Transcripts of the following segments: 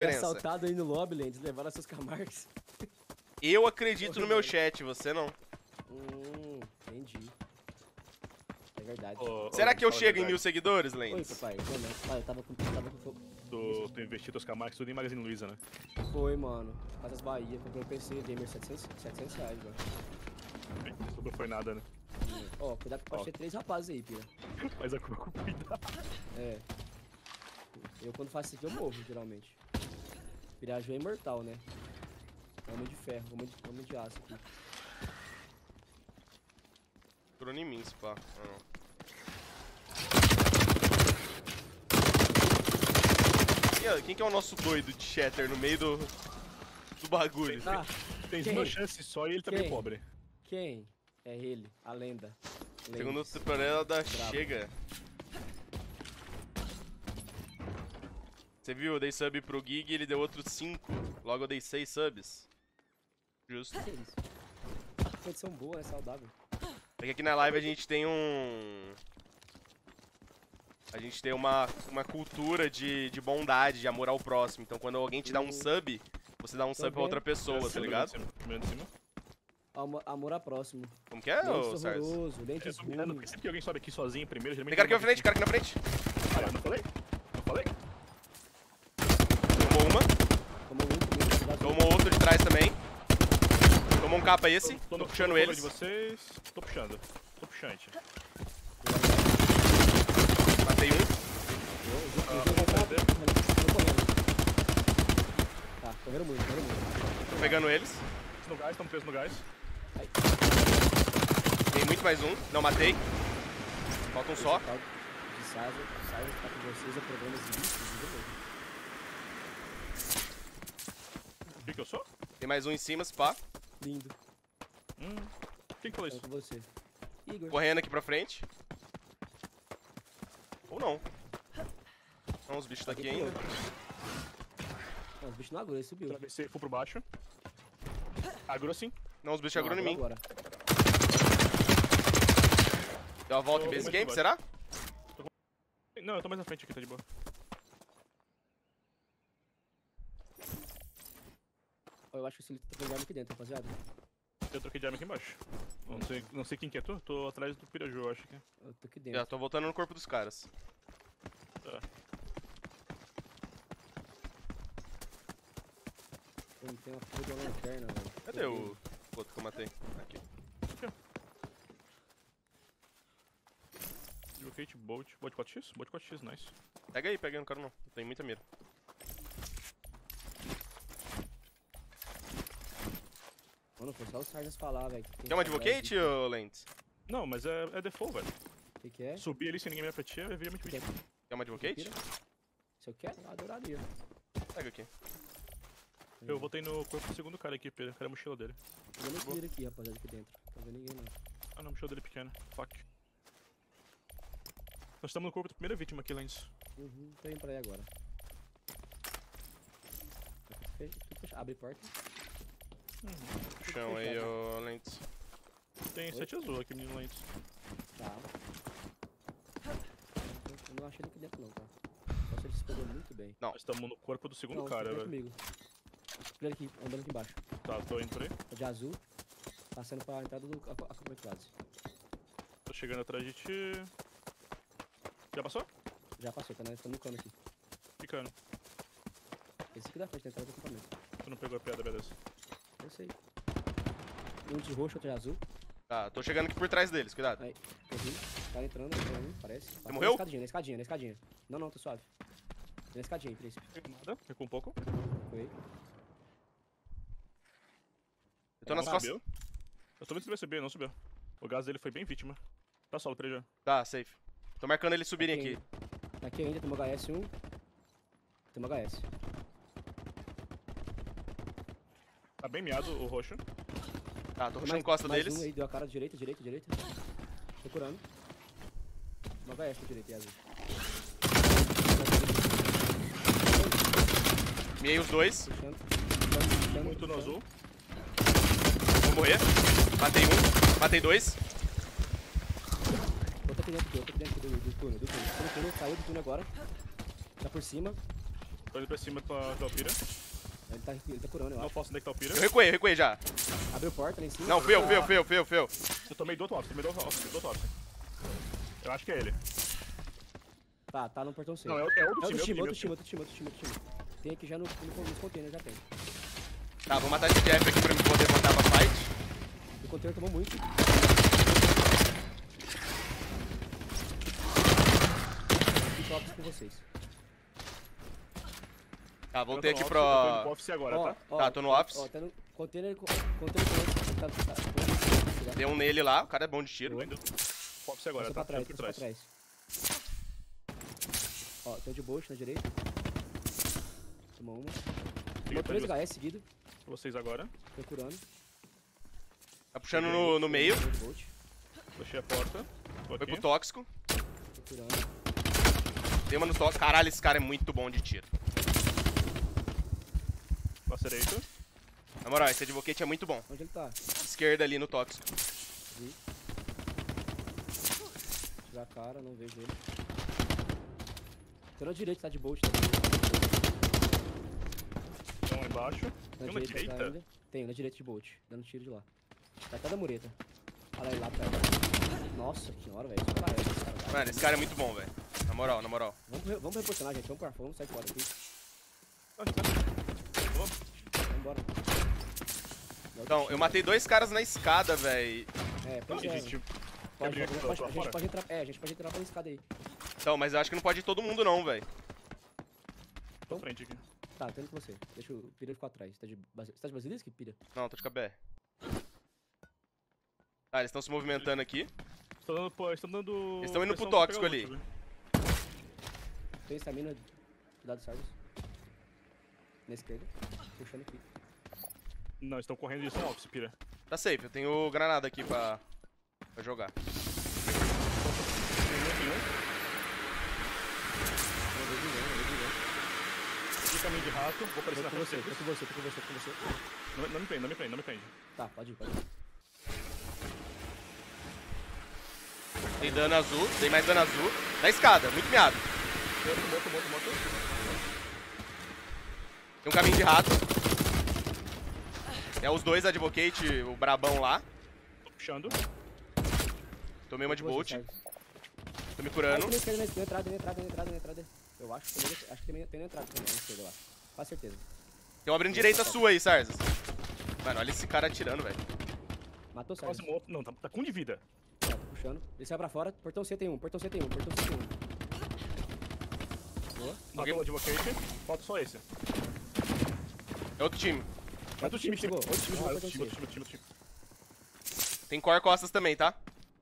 diferença. assaltado aí no lobby, Lentes, levaram seus Camargues. Eu acredito no meu chat, você não. Entendi. É verdade. Será que eu fala a chego em verdade. 1000 seguidores, Oi, Lentes? papai. Boa noite. Pai, eu tava com fogo. Tu investiu teus Camargos tudo em Magazine Luiza, né? Foi, mano. Casas Bahia, comprei um PC gamer 700 reais, velho. Não foi nada, né? Ó, cuidado que pode ter 3 rapazes aí, pira. Mas a culpa com cuidado. É. Eu quando faço isso aqui eu morro, geralmente. Piraju é imortal, né? Homem de ferro, homem de aço aqui. Drone em mim, pá. Quem que é o nosso doido de Shatter no meio do bagulho? Ah, Tem Quem? uma chance só e ele tá meio Quem? pobre. quem? É ele, a lenda. Segundo Lentes. temporada da Bravo. Chega. Você viu? Eu dei sub pro Gig e ele deu outros 5. Logo eu dei 6 subs. Justo. Que é isso? Condição boa, né? Saudável. É que aqui na live a gente tem A gente tem uma cultura de bondade, de amor ao próximo. Então quando alguém te dá um sub, você dá um sub pra outra pessoa, tá ligado? Primeiro de cima. Amor a próximo. Como que é, ô Lentes Sars? horroroso, Eu lentes tô mirando, ruins. porque sempre que alguém sobe aqui sozinho primeiro, geralmente... Tem cara aqui na frente, cara aqui na frente. Ah, eu não falei? Não falei? Tomou uma, Tomou muito, cuidado. tomou outro de trás também. Tomou um capa esse, tô puxando no cover eles. de vocês. Tô puxando. Tô puxante. Matei um. Tá, correram muito. Tô pegando eles. No gás, estamos presos no gás. Tem muito mais um. Não, matei. Falta um só. De Saiza tá com vocês, é problema de O que eu sou? Tem mais um em cima, pá. Lindo. Quem que falou Tô isso? com você. Igor. Correndo aqui pra frente. Ou não. Não, os bichos tá aqui ainda. Não, os bichos não agulham, ele subiu. Travessei, fui pro baixo. Agora sim. Não, os bichos agruram em mim. Agora. Deu uma volta em Tô base muito game, embaixo. será? Não, eu tô mais na frente aqui, tá de boa. Ó, eu acho que esse tá pegando aqui dentro, rapaziada. Eu troquei de arma aqui embaixo. Não sei quem que é tu. Tô atrás do Piraju, eu acho que é. Eu tô aqui dentro. Já tô voltando no corpo dos caras. Tá. Tem uma porra de uma lanterna, velho. Cadê o outro que eu matei? Aqui. Locate Bolt. Bolt 4x? Bolt 4x, nice. Pega aí, não quero não. Tem muita mira. Mano, foi só o Sardas falar, velho. Quer um advocate, ô Lentes? Não, mas é default, velho. O que é? Subir ali sem ninguém me pra ti, é realmente Quer? vídeo. Quer um advocate? Se eu quero, eu adoraria. Pega aqui. Eu voltei no corpo do segundo cara aqui, Pedro. Cadê a mochila dele? Eu nem viro aqui, rapaziada, aqui dentro. Não tô vendo ninguém, não. Ah, não, a mochila dele é pequena. Fuck. Nós estamos no corpo da primeira vítima aqui, Lens. Tô indo pra aí agora. Fecha. Abre porta. Chão aí, ô Lentes. Tem 7 azul aqui, menino Lens. Tá. Eu não achei ele aqui dentro, não, tá? Só se ele se pegou muito bem. Não. Nós estamos no corpo do segundo Não, cara, vem velho. comigo. Ele aqui, andando aqui embaixo. Tá, tô indo por aí. Tá de azul. Passando pra entrada do acampamento quase. Tô chegando atrás de ti. Já passou? Já passou, tá, né? Tá no cano aqui. Ficando. Esse aqui da frente, da entrada do acampamento. Tu não pegou a piada, beleza. Eu sei. Um de roxo, outro de azul. Tá, tô chegando aqui por trás deles, cuidado. Aí, corri. Tá entrando, parece. Passou morreu? Na escadinha. Não, tô suave. Na escadinha, príncipe. Nada, ficou um pouco. Foi. Eu tô nas Não costas. subiu. Eu tô vendo se ele vai subir, não subiu. O gás dele foi bem vítima. Tá solo, 3 já. Tá, safe. Tô marcando eles subirem aqui. Aqui ainda tem uma HS1. Tem uma HS. Tá bem miado o roxo. Tá, tô Tem puxando costa mais deles. Um aí, deu a cara direita. Tô curando. Uma HS pra direita e azul. Miei os dois. Puxando. Muito no azul. Vou morrer. Matei um. Matei dois. Outro aqui dentro do túnel. Túnel, saiu do túnel agora. Tá por cima. Tô indo pra cima com a Alpira. Ele tá curando, eu Não acho. posso onde é que tá o Alpira. Eu recuei já. Abriu porta lá em cima. Não, fui eu. Eu tomei do outro office, Eu acho que é ele. Tá no portão C. Não, é outro time. Tem aqui já nos containers, já tem. Tá, vou matar esse Jeff aqui pra me poder montar pra fight. O container tomou muito. E tops com vocês. Tá, voltei aqui Eu tô pro... no office agora, tá? Tá, tô no office. Ó, tá no container com Tem um nele lá, o cara é bom de tiro. Tô indo. Office agora, pra tá? trás, Por pra trás. trás. Ó, tem um de bolt na direita. Tomou uma. Tomou 3 HS seguido. Vocês agora. Procurando. Tá puxando no meio. Fechei a porta. Tô Foi aqui. pro tóxico. Procurando. Tem uma no tóxico. Caralho, esse cara é muito bom de tiro. Lacereito. Na moral, esse advocate é muito bom. Onde ele tá? Esquerda ali no tóxico. Vi. Tirar a cara, não vejo ele. Tem na direita, tá de bolt. Tá de bolt. Tem um lá embaixo. Na Tem uma direita tá direita? ainda. Tem, na direita de bolt. Dando tiro de lá. Tá até da mureta. Olha lá, atrás. Nossa senhora, velho. Isso parece, esse cara. Mano, esse cara é muito bom, velho. Na moral, na moral. Vamos reposicionar, gente. Vamos pro ar, vamos sair fora aqui. Vamos. Vamos embora. Então, eu matei 2 caras na escada, velho. É, Não pois é. existe. Pode, abrir aqui a pra gente fora? pode entrar. É, a gente pode entrar pela escada aí. Então, mas eu acho que não pode ir todo mundo não, velho. Tô frente aqui. Tá, tô indo com você. Deixa o Pira ficar atrás. Você tá de basilisco, Pira? Não, tô de KBR. Tá, eles estão se movimentando aqui. Estão dando. Eles estão indo pro pressão pra tóxico pegar o ali. outro, Tem estamina. Cuidado, Sargos. Na esquerda. Puxando aqui. velho. Não, estão correndo em direção ao office, Pira. Tá safe, eu tenho granada aqui pra jogar. Não vejo ninguém. Aqui caminho de rato, vou aparecer Tô na com frente você, deles. tô com você. Não me prende. Tá, pode ir. Tem dano azul, tem mais dano azul. Na escada, muito miado. Moto. Tem um caminho de rato. É os dois advocate, o brabão lá. Tô puxando. Tomei uma de Tô com bolt. você, Sargos. Tô me curando. Na esquerda, na entrada. Eu acho que tem na entrada também, na esquerda, eu acho. Quase certeza. Tem uma abrindo direita sua aí, Sarzas. Mano, olha esse cara atirando, velho. Matou o Sargos. Próximo outro. Não, tá com um de vida. Tá, tô puxando. Ele saiu pra fora. Portão C tem um. Boa. Matou o advocate. Falta só esse. É outro time. Outro time chegou. Outro time chegou. Outro Portão time. C. Tem core costas também, tá?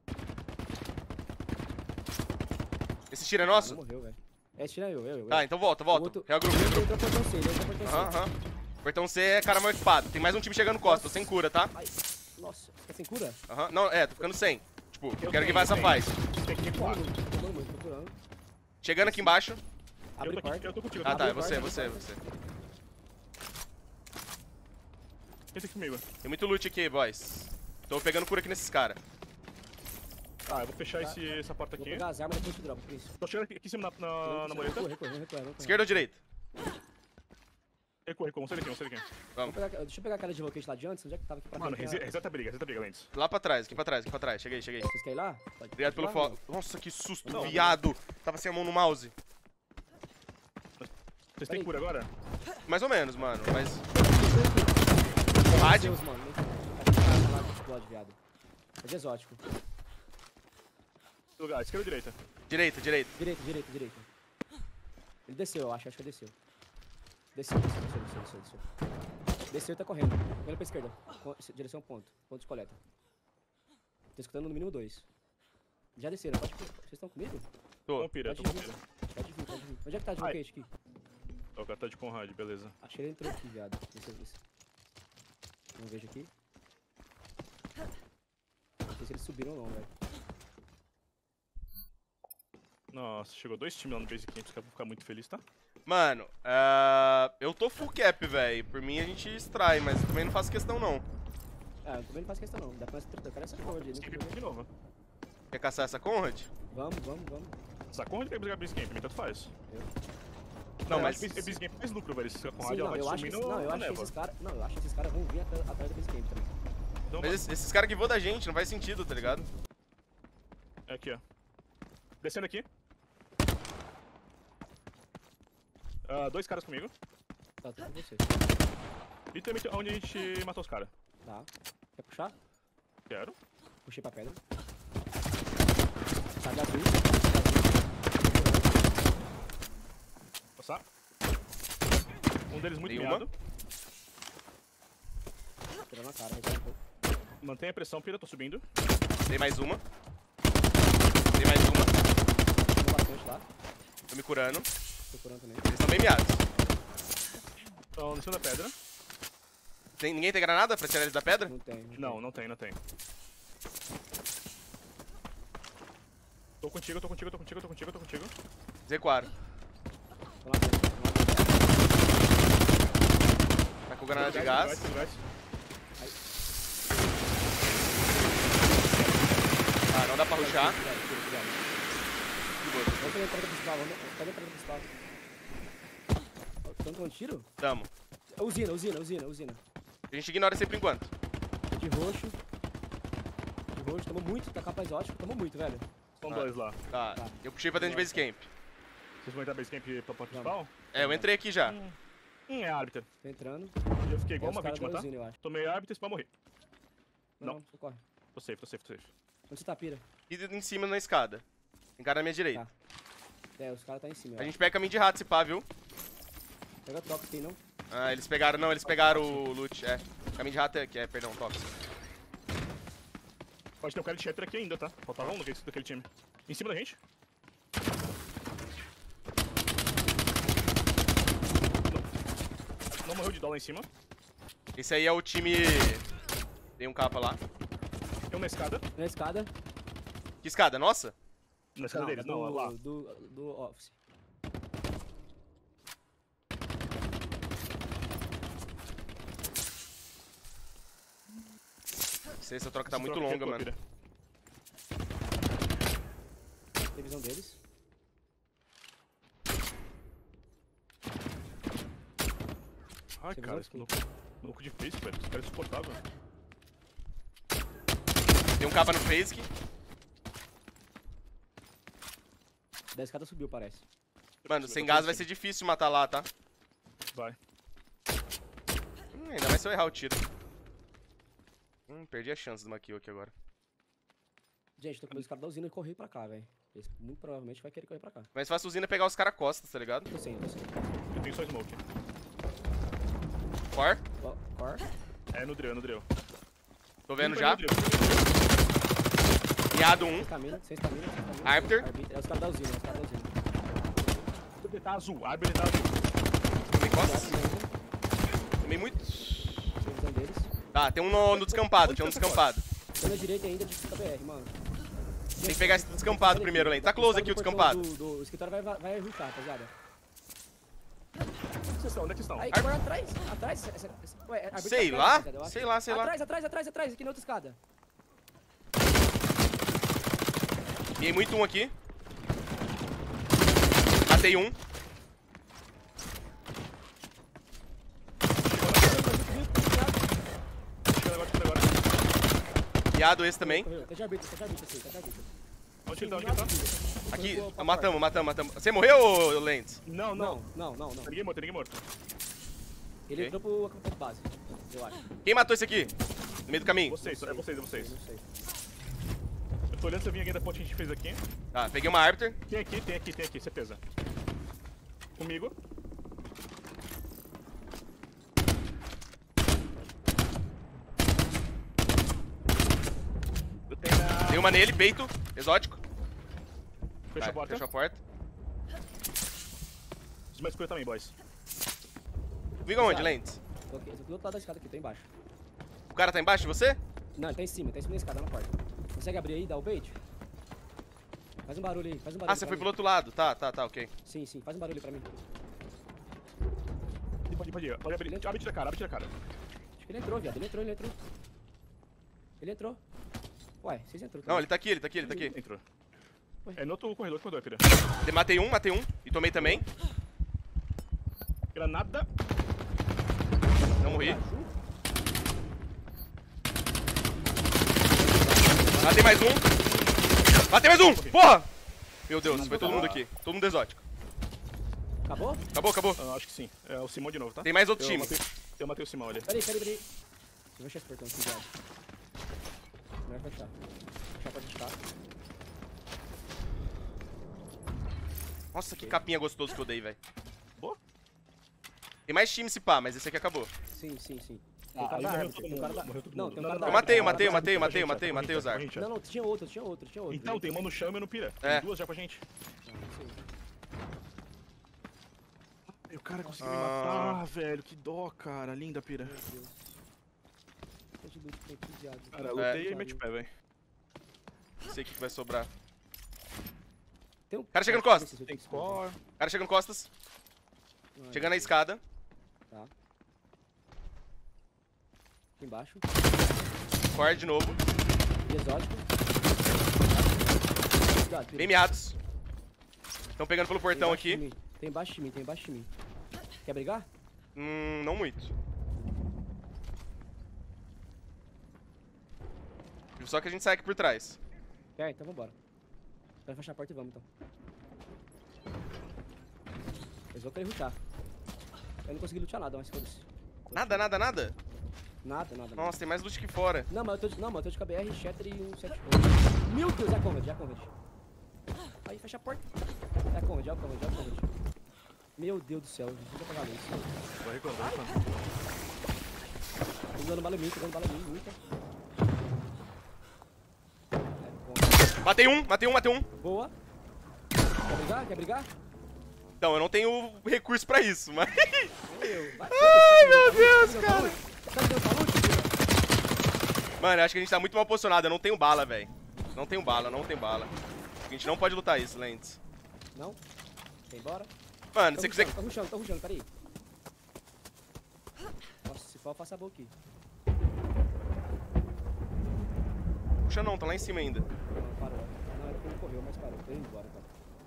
Esse tiro é Não nosso? morreu, velho. É, esse tira eu. Tá, então volta. O outro- Reagrupa. Ele entrou portão C, Aham. Portão C é cara mal equipado. Tem mais um time chegando costa, tô sem cura, tá? Ai, nossa, fica sem cura? Aham. Não, tô ficando sem. Tipo, eu quero tenho, que vá essa eu faz. Tem que recuar. Tomando muito, procurando. Chegando aqui embaixo. Abre Eu porta. tô contigo. Ah, tá, é Abre você. porta. Entra aqui comigo. Tem muito loot aqui, boys. Tô pegando cura aqui nesses caras. Tá, eu vou fechar essa porta Vou aqui. pegar as armas depois te dropo, Cris. Tô chegando aqui em cima na mureta. Recuar. Esquerda ou direita? Recua. Vamos sair daqui. Deixa eu pegar aquela de roquete lá de antes. Onde é que tava aqui pra Mano, cá? reseta a briga, Lentes. Lá pra trás, aqui pra trás. Cheguei. Vocês querem ir lá? Pode- Obrigado pelo pode ir lá, foco. Nossa, que susto, Não, viado. Tava sem a mão no mouse. Vocês têm cura agora? Mais ou menos, mano, mas... Meu Rádio? Deus, mano. Lá que explode, viado. É de exótico. Que lugar? Esquerda ou direita? Direita. Direita. Ele desceu, eu acho que desceu. Desceu. Desceu e tá correndo. Correndo pra esquerda. Direção ponto. Ponto de coleta. Tô escutando no mínimo 2. Já desceram, pode... Vocês estão comigo? Tô. Compira, Pode tô vir. compira. Pode vir. Onde é que tá de Ai. roquete aqui? O cara tá de Conrad, beleza. Acho que ele entrou aqui, viado. Deixa eu ver. Não vejo aqui. Não sei se eles subiram ou não, velho. Nossa, chegou 2 times lá no base camp, os caras vão ficar muito felizes, tá? Mano, eu tô full cap, velho. Por mim a gente extrai, mas também não faço questão, não. Ah, eu também não faço questão não. Dá pra nós tratar. Eu quero essa porra de De novo. Quer caçar essa Conrad? Vamos. Essa Conrad tem que brigar base camp, também tanto faz. Não, Eu mas... acho que esse game mais lucro, velho. Se ficar com Sim, rádio, ela não, vai eu acho que, sumir não, eu na acho que névoa. esses caras. Não, eu acho que esses caras vão vir atrás da base camp também. Então, Mas esses caras que voam da gente, não faz sentido, tá ligado? é aqui, ó. Descendo aqui. Dois caras comigo. Tá, tô com você. Literalmente onde a gente matou os caras. Tá. Quer puxar? Quero. Puxei pra pedra. Sabe azul. Passar. Um deles muito Tem uma. miado. Tirou na cara, recuar um pouco. Mantém a pressão, Pira. Tô subindo. Tem mais uma. Tem mais uma. Tirou bastante lá. Tô me curando. Tô curando também. Eles estão bem miados. Estão descendo a pedra. Ninguém tem granada pra tirar eles da pedra? Não tem. Não tem. Tô contigo. Z4. Tô lá dentro. Tá com granada de gás. Ah, não dá pra rushar. Vamos pegar a entrada principal, vamos pegar a entrada principal. Estamos com um tiro? Tamo. Usina. A gente ignora isso aí por enquanto. De roxo. Tamo muito, tá capaz ótimo, tamo muito, velho. São dois lá. Tá. Tá. Eu puxei pra dentro de base camp. Vocês vão entrar base camp pra ponto principal? É, eu entrei aqui já. É árbitro. Tô entrando. Eu fiquei igual Tem uma os caras vítima, da tá? usina, eu acho. Tomei árbitro e você vai morrer. Não. Não, socorre. Tô safe. Onde você tá, Pira? E em cima na escada. Tem cara na minha direita. Tá. É, os caras tá em cima. A gente pega caminho de rato se pá, viu? Pega toque aí, não? Ah, eles pegaram o loot, é. Caminho de rato é aqui, perdão, tox. Pode ter um cara de Shatter aqui ainda, tá? Faltava um daquele time. Em cima da gente. Não morreu de dó lá em cima. Esse aí é o time... Tem um capa lá. Tem um na escada. Na escada. Que escada? Nossa? Na escada deles, não, lá. Do office. Não sei, essa troca tá Essa muito troca aqui longa, é tua, mano. Pira. Tem visão deles. Ai, Você cara, visou? esse maluco difícil, velho. Esse cara é insuportável. Tem um capa no face. Da escada subiu, parece. Mano, sem gás vai ser difícil matar lá, tá? Vai. Ainda mais se eu errar o tiro. Perdi a chance do Maquio aqui agora. Gente, tô com meus caras da usina e corri pra cá, velho. Eles muito provavelmente vai querer correr pra cá. Mas fácil usina é pegar os caras costas, tá ligado? Tô sem. Eu tenho só smoke. Core. Core. É no drill. Tô vendo Um já. no drill. Miado um. Sem estamina. Arbiter. É os caras da usina, Ele tá azul, a árvore tá azul. Tomei costas. Tomei muito. Tem visão deles. Tá, tem um no descampado, tinha um descampado. Tô na direita ainda de KBR, mano. Tem que pegar esse descampado primeiro, Lane. Tá close aqui o descampado. O escritório vai rushar, rapaziada. Onde vocês estão? Onde é que estão? Aí, agora atrás. Ué, arbitra Sei atrás, lá, rapaziada, eu acho. sei lá. Atrás, aqui na outra escada. Ganhei muito um aqui. Matei um. Chegando agora. Miado esse também. Tá de arbitra, assim, Onde ele tá? Aqui, matamos. Você morreu, Lentes? Não. Não. Tem ninguém morto. Ele Ok. entrou pro acampamento base, eu acho. Quem matou esse aqui? No meio do caminho. Vocês. Eu não sei. Eu tô olhando se eu vim alguém da ponte que a gente fez aqui. Tá, peguei uma Arbiter. Tem aqui, certeza. Comigo. Eu tenho na... Dei uma nele, peito, exótico. Fecha a Vai, porta. Fechou a porta. Os mais escuro também, boys. Viga onde, Lentes? Tô aqui do outro lado da escada aqui, tô embaixo. O cara tá embaixo de você? Não, ele tá em cima da escada, na porta. Consegue abrir aí, dar o bait? Faz um barulho aí, Ah, você foi pelo outro lado. Tá, ok. Sim, faz um barulho aí pra mim. Pode ir. Pode abrir. Abre tira a cara. Acho que ele entrou, viado, ele entrou. Ué, vocês entrou Não, também. ele tá aqui. Entrou. É no outro corredor, filha. Matei um e tomei também. Granada. Não morri. Matei mais um. Matei mais um! Porra! Meu Deus, foi todo mundo aqui. Todo mundo exótico. Acabou? Acabou. Ah, acho que sim. É o Simão de novo, tá? Tem mais outro time. Eu matei o Simão ali. Peraí. Eu vou fechar esse portão aqui, viado. Melhor fechar. Fechar pra fechar. Nossa, que capinha gostoso que eu dei, velho. Boa. Tem mais time se pá, mas esse aqui acabou. Sim. Tem Ah, cara aí da morreu árvore, todo tem mundo, cara da... morreu todo Não, mundo. tem um cara Não, da Eu não, árvore. matei os arcos. Não, tinha outro. Então, tem uma no chão e uma no pira. É. Tem duas já pra gente. E o cara conseguiu me Ah. matar, velho. Que dó, cara. Linda, pira. Meu Deus. Quanto de loot tem aqui, viado? Cara, lutei e mete o pé, velho. Não sei o que vai sobrar. Tem um... Cara chegando costas. Tem score. Cara chegando costas. Ai, Chegando na escada. Tá. Aqui embaixo. Cord de novo. E exótico. Cuidado, Bem miados. Estão pegando pelo portão Tem aqui. embaixo de mim, tem embaixo de mim. Quer brigar? Não muito. Só que a gente sai aqui por trás. Quer? Então vambora. Vai fechar a porta e vamos então. Eles vão querer lutar. Eu não consegui lutar nada, mas foda-se. Nada. Nada. Nossa, tem mais loot aqui fora. Não, mas eu tô de KBR, Shatter e um 7. Meu Deus, é a Conrad. Aí, fecha a porta. É a Conrad. Meu Deus do céu, deixa eu apagar a luz. Vai reclamar, mano. Tô dando bala em mim, muita. É, Matei um. boa. Quer brigar? Então, eu não tenho recurso pra isso, mas... Ai, meu Deus, cara. Cadê o salute? Mano, eu acho que a gente tá muito mal posicionado. Eu não tenho bala, velho. Não tenho bala. A gente não pode lutar isso, Lentes. Não? Quer ir embora? Mano, se você quiser... Tô rushando, peraí. Nossa, se for eu faço a boca aqui. Puxa não, tá lá em cima ainda. Não, parou. Não, era porque ele correu, mas parou. Tô indo embora, então.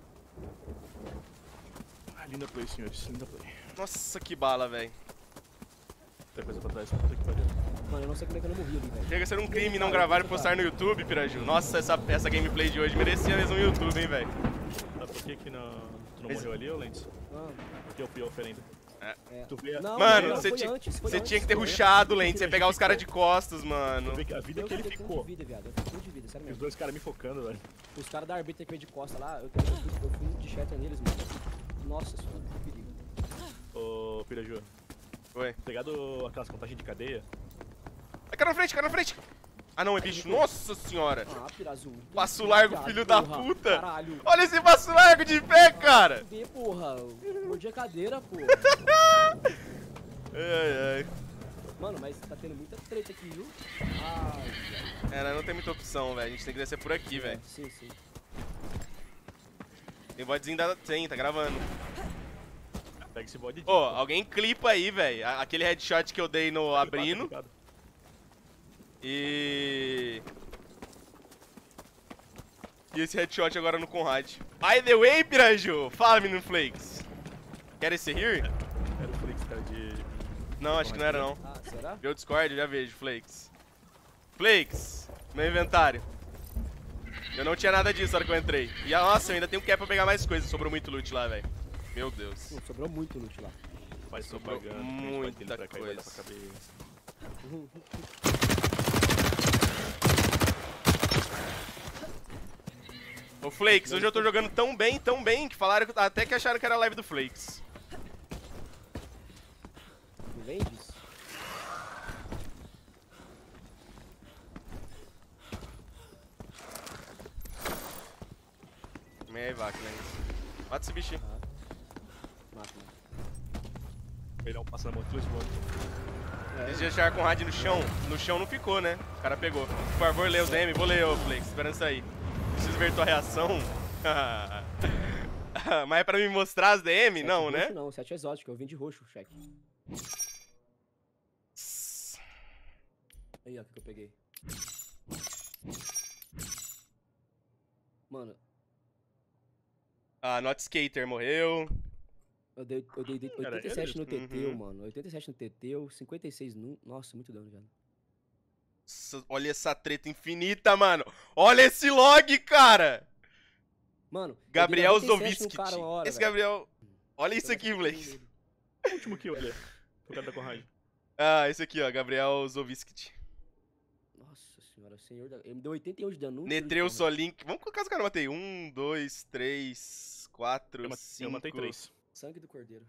Ah, linda play, senhores. Linda play. Nossa, que bala, velho. Tem coisa pra trás. Puta que pariu. Mano, eu não sei como é que eu não morri ali, velho. Chega a ser um crime não gravar e postar no YouTube, Piraju. Nossa, essa gameplay de hoje merecia mesmo um YouTube, hein, velho. Sabe por que tu não Esse- morreu ali, ô Lentes? Ah, Porque eu fui a oferenda. é. Tu vê a... Não, Mano, não, você foi tinha, antes, foi você antes, tinha que ter foi rushado, antes. Lentes. Você ia pegar os caras de costas, mano. Tu vê que a vida Eu que ele fiquei com ficou. de vida, viado. Eu fiquei com de vida, sério E os mesmo. dois caras me focando, velho. Os caras da arbitra que veio de costa lá, eu fui de shatter neles, mano. Nossa senhora, que perigo. Ô, Piraju. Oi. Pegado aquelas contagens de cadeia. Ai, cara na frente. Ah, não, é bicho. Nossa senhora. Ah, Pirazu. Passo largo, Viado, filho da porra, puta. Caralho. Olha esse passo largo de pé, cara. Fuder, porra. Mordi a cadeira, porra. Ai. Mano, mas tá tendo muita treta aqui, viu? Ai, velho. É, não tem muita opção, velho. A gente tem que descer por aqui, velho. Sim. Tem bodezinho da... Tem, tá gravando. Pega esse bode de... Ô, alguém clipa aí, velho. Aquele headshot que eu dei no abrindo. E esse headshot agora no Conrad. By the way, Piraju. Fala, menino Flakes. Quer esse here? Era o Flix, cara, de... Não, acho que não era, não. Ah, será? Meu Discord, eu já vejo, Flakes. Flakes, meu inventário. Eu não tinha nada disso na hora que eu entrei. E, nossa, eu ainda tenho cap pra pegar mais coisas. Sobrou muito loot lá, velho. Meu Deus. Pô, sobrou muito loot lá. Faz Sobrou propaganda, muita pra cair, vai dar pra coisa. caber. Ô, Flakes, hoje eu tô jogando tão bem, que falaram até que acharam que era a live do Flakes. Não vem disso. Meia vaca, né? Mata esse bichinho. Mata. Ele não passa na mão, dois votos. Eles deixaram com o rádio no chão não ficou, né? O cara pegou. Por favor, lê os DM. Vou ler, ô Flakes, esperando sair. Preciso ver tua reação. Mas é pra me mostrar as DM? Sete Não, roxo né? Não, 7 exótico, eu vim de roxo, cheque. Aí, ó, o que eu peguei. Mano, Ah, Not Skater morreu. Eu dei Era 87 no TT, Uhum. mano. 87 no TT, 56 no... Nossa, muito dano já. Olha essa treta infinita, mano. Olha esse log, cara. Mano, Gabriel eu dei 97 no Zoviskit. cara uma hora, Esse velho. Gabriel... Olha isso Eu aqui, tava moleque. com medo. O último kill ali. O cara da Conrad. Ah, esse aqui, ó. Gabriel Zoviskit. Nossa senhora, senhor da... Ele me deu 81 de dano. Netreu Solink. Vamos colocar os caras que eu matei. 1, 2, 3, 4, Eu 5, matei 3. Sangue do cordeiro.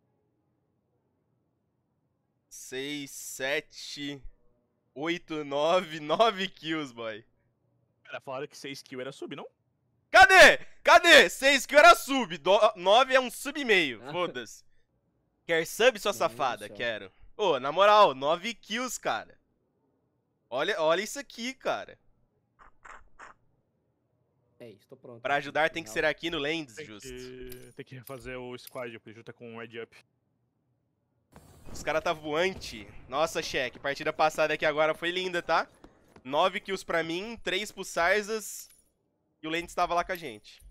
6, 7, 8, 9. 9 kills, boy. Cara, falaram que 6 kills era sub, não? Cadê? Cadê? 6 kills era sub. 9 é um sub e meio. Ah. Foda-se. Quer sub, sua Meu Deus safada? do céu. Quero. Ô, na moral, 9 kills, cara. Olha isso aqui, cara. É isso, tô pronto. Pra ajudar tem que ser aqui no Lands, Tem justo. tem que refazer o squad, porque junta com o Red Up. Os caras tá voante. Nossa, cheque. Partida passada aqui agora foi linda, tá? 9 kills pra mim, 3 pro Sarzas. E o Lands tava lá com a gente.